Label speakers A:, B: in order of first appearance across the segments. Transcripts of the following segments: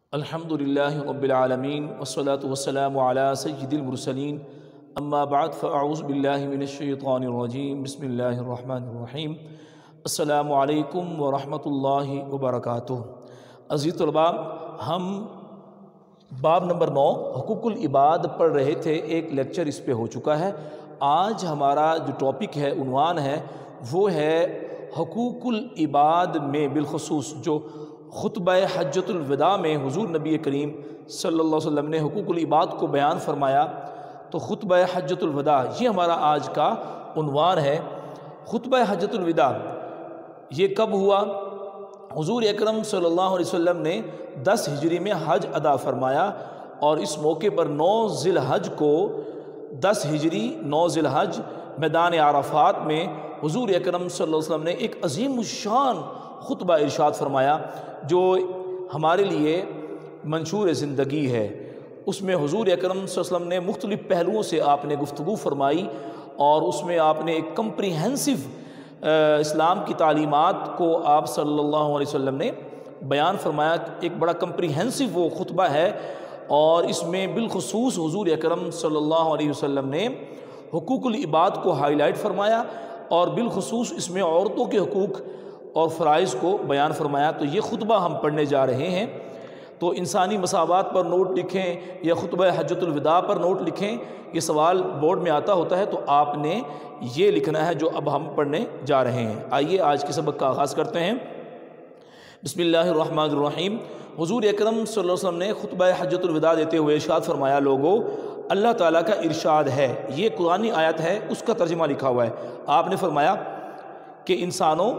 A: الحمدللہ رب العالمین والصلاة والسلام علی سید المرسلین اما بعد فاعوذ باللہ من الشیطان الرجیم بسم اللہ الرحمن الرحیم السلام علیکم ورحمۃ اللہ وبرکاتہ۔ عزیز طلباء، ہم باب نمبر 9 حقوق العباد پڑھ رہے تھے، ایک لیکچر اس پہ ہو چکا ہے۔ آج ہمارا جو ٹاپک ہے، عنوان ہے، وہ ہے حقوق العباد میں بالخصوص جو خطبہ حجۃ الوداع میں حضور نبی کریم صلی اللہ علیہ وسلم نے حقوق العباد کو بیان فرمایا، تو خطبہ حجۃ الوداع یہ ہمارا آج کا عنوان ہے۔ خطبہ حجۃ الوداع یہ کب ہوا؟ حضور اکرم صلی اللہ علیہ وسلم نے 10 ہجری میں حج ادا فرمایا، اور اس موقع پر 9 ذی الحج کو 10 ہجری 9 ذی الحج میدان عرفات میں حضور اکرم صلی اللہ علیہ وسلم نے ایک عظیم الشان خطبہ ارشاد فرمایا جو ہمارے لیے منشور زندگی ہے۔ اس میں حضور اکرم صلی اللہ علیہ وسلم نے مختلف پہلوؤں سے آپ نے گفتگو فرمائی، اور اس میں آپ نے ایک کمپریہنسو اسلام کی تعلیمات کو آپ صلی اللہ علیہ وسلم نے بیان فرمایا۔ ایک بڑا کمپریہنسو وہ خطبہ ہے، اور اس میں بالخصوص حضور اکرم صلی اللہ علیہ وسلم نے حقوق العباد کو ہائی لائٹ فرمایا، اور بالخصوص اس میں عورتوں کے حقوق اور فرائض کو بیان فرمایا۔ تو یہ خطبہ ہم پڑھنے جا رہے ہیں، تو انسانی مساوات پر نوٹ لکھیں یا خطبہ حجۃ الوداع پر نوٹ لکھیں، یہ سوال بورڈ میں آتا ہوتا ہے، تو آپ نے یہ لکھنا ہے جو اب ہم پڑھنے جا رہے ہیں۔ آئیے آج کے سبق کا آغاز کرتے ہیں۔ بسم اللہ الرحمن الرحیم۔ حضور اکرم صلی اللہ علیہ وسلم نے خطبہ حجۃ الوداع دیتے ہوئے ارشاد فرمایا، لوگو اللہ تعالیٰ کا ارشاد ہے، یہ قرآنی آیت ہے، اس کا ترجمہ لکھا ہوا ہے۔ آپ نے فرمایا کہ انسانوں،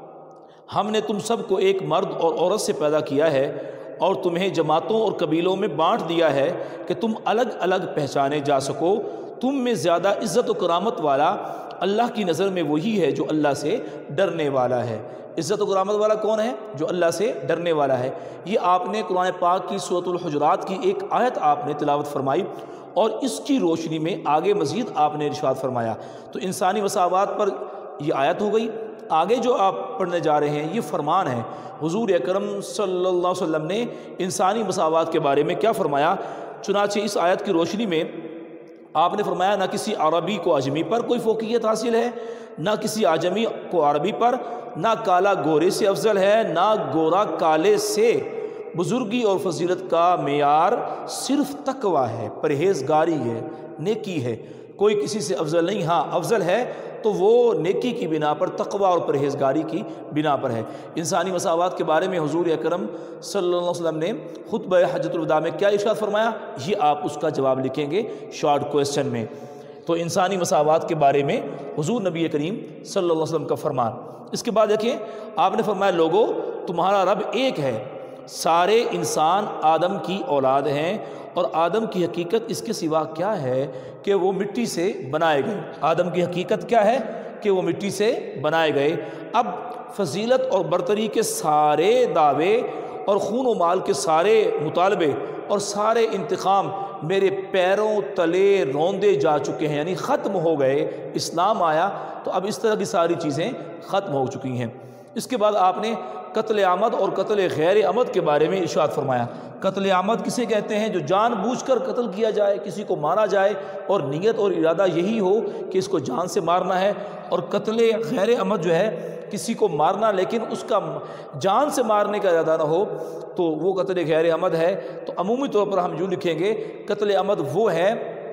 A: ہم نے تم سب کو ایک مرد اور عورت سے پیدا کیا ہے، اور تمہیں جماعتوں اور قبیلوں میں بانٹ دیا ہے کہ تم الگ الگ پہچانے جا سکو۔ تم میں زیادہ عزت و کرامت والا اللہ کی نظر میں وہی ہے جو اللہ سے ڈرنے والا ہے۔ عزت و کرامت والا کون ہے؟ جو اللہ سے ڈرنے والا ہے۔ یہ آپ نے قرآن پاک کی سورۃ الحجرات کی ایک آیت آپ نے تلاوت فرمائی، اور اس کی روشنی میں آگے مزید آپ نے ارشاد فرمایا۔ تو انسانی مساوات پر یہ آیت ہو گئی۔ آگے جو آپ پڑھنے جا رہے ہیں یہ فرمان ہے۔ حضور اکرم صلی اللہ علیہ وسلم نے انسانی مساوات کے بارے میں کیا فرمایا؟ چنانچہ اس آیت کی روشنی میں آپ نے فرمایا، نہ کسی عربی کو اجمی پر کوئی فوقیت حاصل ہے، نہ کسی اعجمی کو عربی پر، نہ کالا گورے سے افضل ہے، نہ گورا کالے سے۔ بزرگی اور فضیلت کا معیار صرف تقوی ہے، پرہیزگاری ہے، نیکی ہے۔ کوئی کسی سے افضل نہیں، ہاں افضل ہے تو وہ نیکی کی بنا پر، تقوی اور پرہیزگاری کی بنا پر ہے۔ انسانی مساوات کے بارے میں حضور اکرم صلی اللہ علیہ وسلم نے خطبہ حجۃ الوداع میں کیا ارشاد فرمایا؟ یہ آپ اس کا جواب لکھیں گے شارٹ کویسچن میں۔ تو انسانی مساوات کے بارے میں حضور نبی کریم صلی اللہ علیہ وسلم کا فرمان۔ اس کے بعد دیکھیں، آپ نے فرمایا، لوگو تمہارا رب ایک ہے، سارے انسان آدم کی اولاد ہیں، اور آدم کی حقیقت اس کے سوا کیا ہے کہ وہ مٹی سے بنائے گئے۔ آدم کی حقیقت کیا ہے کہ وہ مٹی سے بنائے گئے۔ اب فضیلت اور برتری کے سارے دعوے اور خون و مال کے سارے مطالبے اور سارے انتقام میرے پیروں تلے روندے جا چکے ہیں، یعنی ختم ہو گئے۔ اسلام آیا تو اب اس طرح کی ساری چیزیں ختم ہو چکی ہیں۔ اس کے بعد آپ نے قتل عمد اور قتل غیر عمد کے بارے میں ارشاد فرمایا۔ قتل عمد کسے کہتے ہیں؟ جو جان بوجھ کر قتل کیا جائے، کسی کو مارا جائے اور نیت اور ارادہ یہی ہو کہ اس کو جان سے مارنا ہے۔ اور قتل غیر عمد جو ہے کسی کو مارنا لیکن اس کا جان سے مارنے کا ارادہ نہ ہو، تو وہ قتل غیر عمد ہے۔ تو عمومی طور پر ہم یوں لکھیں گے، قتل عمد وہ ہے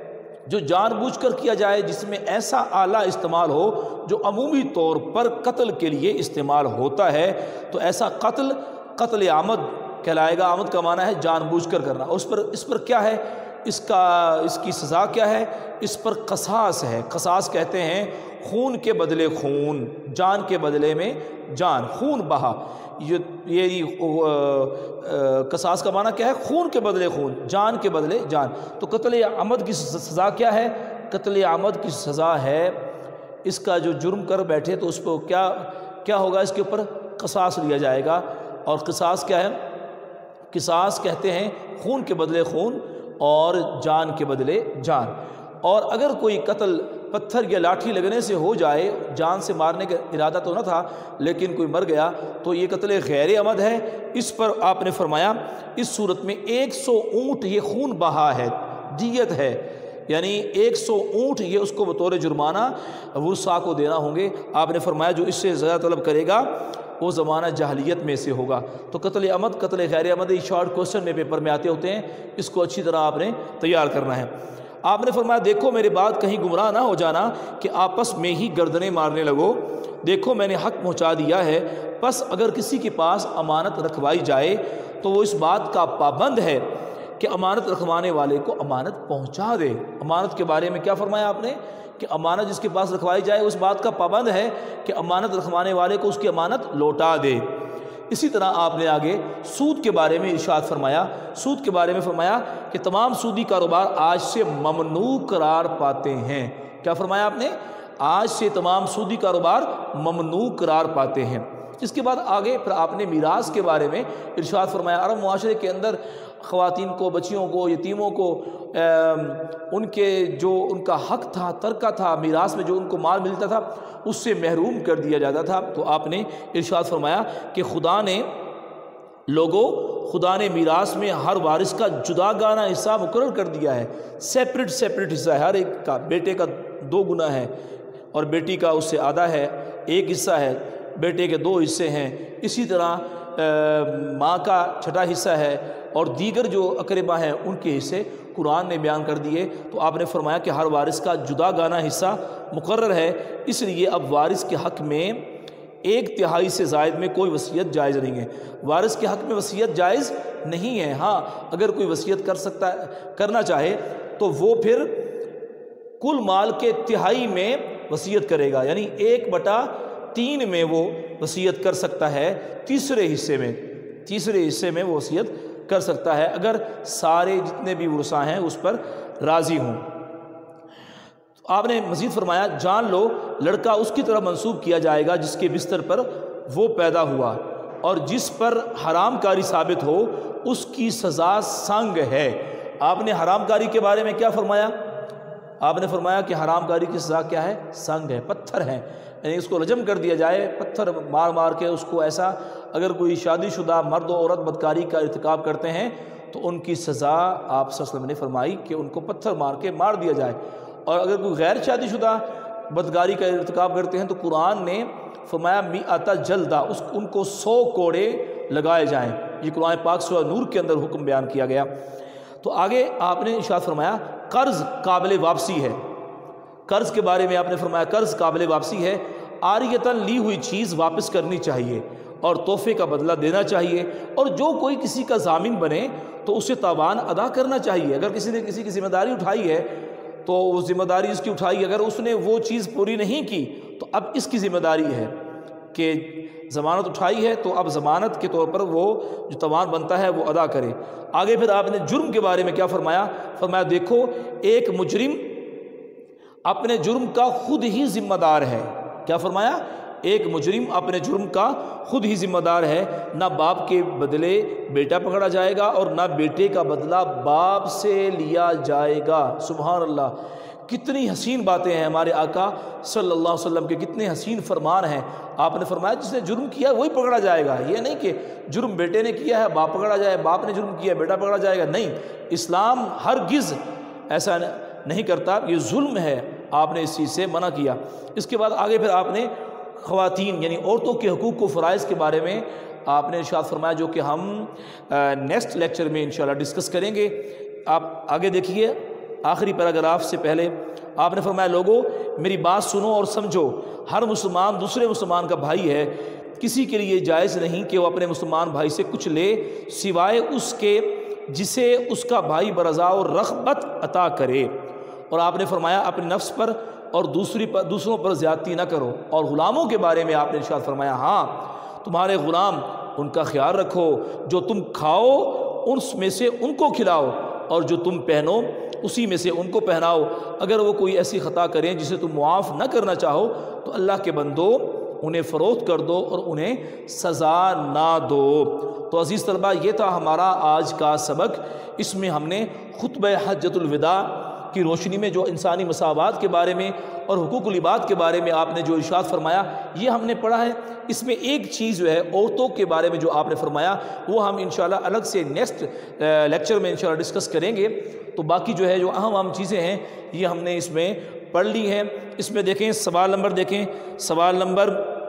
A: جو جان بوجھ کر کیا جائے، جس میں ایسا آلہ استعمال ہو جو عمومی طور پر قتل کے لیے استعمال ہوتا ہے، تو ایسا قتل قتل عمد کہلائے گا۔ عمد کا معنی ہے جان بوجھ کر کرنا۔ اس پر کیا ہے؟ اس کی سزا کیا ہے؟ اس پر قصاص ہے۔ قصاص کہتے ہیں خون کے بدلے خون، جان کے بدلے میں جان، خون بہا۔ یہ قصاص کا معنی کیا ہے؟ خون کے بدلے خون، جان کے بدلے جان۔ تو قتل عمد کی سزا کیا ہے؟ قتل عمد کی سزا ہے، اس کا جو جرم کر بیٹھے تو اس کو کیا ہوگا؟ اس کے اوپر قصاص لیا جائے گا۔ اور قصاص کیا ہے؟ قصاص کہتے ہیں خون کے بدلے خون اور جان کے بدلے جان۔ اور اگر کوئی قتل پتھر یا لاٹھی لگنے سے ہو جائے، جان سے مارنے کا ارادہ تو نہ تھا لیکن کوئی مر گیا، تو یہ قتل غیر عمد ہے۔ اس پر آپ نے فرمایا اس صورت میں 100 اونٹ یہ خون بہا ہے، دیت ہے، یعنی 100 اونٹ یہ اس کو بطور جرمانہ ورثاء کو دینا ہوں گے۔ آپ نے فرمایا جو اس سے زیادہ طلب کرے گا وہ زمانہ جاہلیت میں سے ہوگا۔ تو قتل عمد، قتل غیر عمد، یہ شارٹ کوسچن میں پیپر میں آتے ہوتے ہیں، اس کو اچھی طرح آپ نے تیار کرنا ہے۔ آپ نے فرمایا دیکھو میرے بعد کہیں گمراہ نہ ہو جانا کہ آپس میں ہی گردنیں مارنے لگو، دیکھو میں نے حق پہنچا دیا ہے، پس اگر کسی کے پاس امانت رکھوائی جائے تو وہ اس بات کا پابند ہے کہ امانت رکھوانے والے کو امانت پہنچا دے۔ امانت کے بارے میں کیا فرمایا آپ نے کہ امانت جس کے پاس رکھوائی جائے اس بات کا پابند ہے کہ امانت رکھوانے والے کو اس کی امانت لوٹا دے۔ اسی طرح آپ نے آگے سود کے بارے میں ارشاد فرمایا، سود کے بارے میں فرمایا کہ تمام سودی کاروبار آج سے ممنوع قرار پاتے ہیں۔ کیا فرمایا آپ نے؟ آج سے تمام سودی کاروبار ممنوع قرار پاتے ہیں۔ اس کے بعد آگے پھر آپ نے میراث کے بارے میں ارشاد فرمایا۔ عرب معاشرے کے اندر خواتین کو، بچیوں کو، یتیموں کو ان کے جو ان کا حق تھا، ترکہ تھا، میراث میں جو ان کو مال ملتا تھا اس سے محروم کر دیا جاتا تھا۔ تو آپ نے ارشاد فرمایا کہ خدا نے میراث میں ہر وارث کا جدا گانا حصہ مقرر کر دیا ہے، سیپریٹ حصہ ہے، ہر ایک کا۔ بیٹے کا 2 گنا ہے اور بیٹی کا اس سے آدھا ہے، 1 حصہ ہے، بیٹے کے 2 حصے ہیں۔ اسی طرح ماں کا 6واں حصہ ہے اور دیگر جو اقربا ہیں ان کے حصے قرآن نے بیان کر دیے۔ تو آپ نے فرمایا کہ ہر وارث کا جدا گانا حصہ مقرر ہے، اس لیے اب وارث کے حق میں 1/3 سے زائد میں کوئی وصیت جائز نہیں ہے۔ وارث کے حق میں وصیت جائز نہیں ہے، ہاں اگر کوئی وصیت کرنا چاہے تو وہ پھر کل مال کے 1/3 میں وصیت کرے گا، یعنی 1/3 میں وہ وصیت کر سکتا ہے، تیسرے حصے میں وہ وصیت کر سکتا ہے اگر سارے جتنے بھی ورثاء ہیں اس پر راضی ہوں۔ آپ نے مزید فرمایا جان لو لڑکا اس کی طرف منسوب کیا جائے گا جس کے بستر پر وہ پیدا ہوا، اور جس پر حرام کاری ثابت ہو اس کی سزا سنگ ہے۔ آپ نے حرام کاری کے بارے میں کیا فرمایا؟ آپ نے فرمایا کہ حرام کاری کی سزا کیا ہے؟ سنگ ہے، پتھر ہیں، یعنی اس کو رجم کر دیا جائے، پتھر مار کے اس کو ایسا۔ اگر کوئی شادی شدہ مرد و عورت بدکاری کا ارتکاب کرتے ہیں تو ان کی سزا آپ صلی اللہ علیہ وسلم نے فرمائی کہ ان کو پتھر مار کے مار دیا جائے، اور اگر کوئی غیر شادی شدہ بدکاری کا ارتکاب کرتے ہیں تو قرآن نے فرمایا 100 جلدہ، ان کو 100 کوڑے لگائے جائیں۔ یہ قرآن پاک سورہ نور کے اندر حکم بیان کیا گیا۔ تو آگے آپ نے ارشاد فرمایا قرض قابل واپسی ہے۔ قرض کے بارے میں آپ نے فرمایا قرض قابل واپسی ہے، عاریتاً لی ہوئی چیز واپس کرنی چاہیے اور تحفے کا بدلہ دینا چاہیے، اور جو کوئی کسی کا ضامن بنے تو اسے تاوان ادا کرنا چاہیے۔ اگر کسی نے کسی کی ذمہ داری اٹھائی ہے تو وہ ذمہ داری اس کی اٹھائی، اگر اس نے وہ چیز پوری نہیں کی تو اب اس کی ذمہ داری ہے کہ ضمانت اٹھائی ہے تو اب ضمانت کے طور پر وہ جو تاوان بنتا ہے وہ ادا کرے۔ آگے پھر آپ نے جرم کے بارے میں کیا فرمایا؟ فرمایا دیکھو ایک مجرم اپنے جرم کا خود ہی ذمہ دار ہے۔ کیا فرمایا؟ ایک مجرم اپنے جرم کا خود ہی ذمہ دار ہے، نہ باپ کے بدلے بیٹا پکڑا جائے گا اور نہ بیٹے کا بدلہ باپ سے لیا جائے گا۔ سبحان اللہ، کتنی حسین باتیں ہیں ہمارے آقا صلی اللہ علیہ وسلم کے، کتنے حسین فرمان ہیں۔ آپ نے فرمایا جس نے جرم کیا وہی پکڑا جائے گا، یہ نہیں کہ جرم بیٹے نے کیا ہے باپ پکڑا جائے، باپ نے جرم کیا بیٹا پکڑا جائے گا، نہیں، اسلام ہرگز ایسا نہیں کرتا، یہ ظلم ہے، آپ نے اس چیز سے منع کیا۔ اس کے بعد آگے پھر آپ نے خواتین یعنی عورتوں کے حقوق و فرائض کے بارے میں آپ نے ارشاد فرمایا، جو کہ ہم نیکسٹ لیکچر میں انشاءاللہ ڈسکس کریں گے۔ آپ آگے دیکھیے آخری پیراگراف سے پہلے آپ نے فرمایا لوگو میری بات سنو اور سمجھو، ہر مسلمان دوسرے مسلمان کا بھائی ہے، کسی کے لیے جائز نہیں کہ وہ اپنے مسلمان بھائی سے کچھ لے سوائے اس کے جسے اس کا بھائی برضا و رغبت عطا کرے، اور آپ نے فرمایا اپنے نفس پر اور دوسروں پر زیادتی نہ کرو، اور غلاموں کے بارے میں آپ نے ارشاد فرمایا ہاں تمہارے غلام ان کا خیال رکھو، جو تم کھاؤ اس میں سے ان کو کھلاؤ اور جو تم پہنو اسی میں سے ان کو پہناؤ، اگر وہ کوئی ایسی خطا کریں جسے تم معاف نہ کرنا چاہو تو اللہ کے بندو انہیں فروخت کر دو اور انہیں سزا نہ دو۔ تو عزیز طلبہ یہ تھا ہمارا آج کا سبق، اس میں ہم نے خطبہ حجۃ الوداع کی روشنی میں جو انسانی مساوات کے بارے میں اور حقوق العباد کے بارے میں آپ نے جو ارشاد فرمایا یہ ہم نے پڑھا ہے۔ اس میں ایک چیز جو ہے عورتوں کے بارے میں جو آپ نے فرمایا وہ ہم انشاءاللہ الگ سے نیکسٹ لیکچر میں انشاءاللہ ڈسکس کریں گے۔ تو باقی جو ہے جو اہم چیزیں ہیں یہ ہم نے اس میں پڑھ لی ہیں۔ اس میں دیکھیں سوال نمبر دیکھیں، سوال نمبر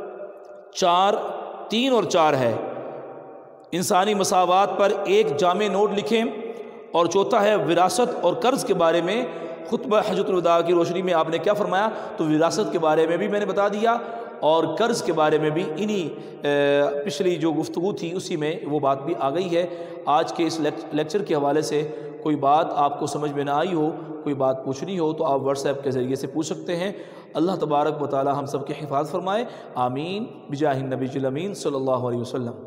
A: 3 اور 4 ہے، انسانی مساوات پر ایک جامع نوٹ لکھیں، اور چوتھا ہے وراثت اور قرض کے بارے میں خطبہ حجۃ الوداع کی روشنی میں آپ نے کیا فرمایا؟ تو وراثت کے بارے میں بھی میں نے بتا دیا اور قرض کے بارے میں بھی انہی پچھلی جو گفتگو تھی اسی میں وہ بات بھی آ گئی ہے۔ آج کے اس لیکچر کے حوالے سے کوئی بات آپ کو سمجھ میں نہ آئی ہو، کوئی بات پوچھنی ہو تو آپ واٹس ایپ کے ذریعے سے پوچھ سکتے ہیں۔ اللہ تبارک و تعالی ہم سب کی حفاظت فرمائے، آمین بجاہ النبی الامین صلی اللہ علیہ وسلم۔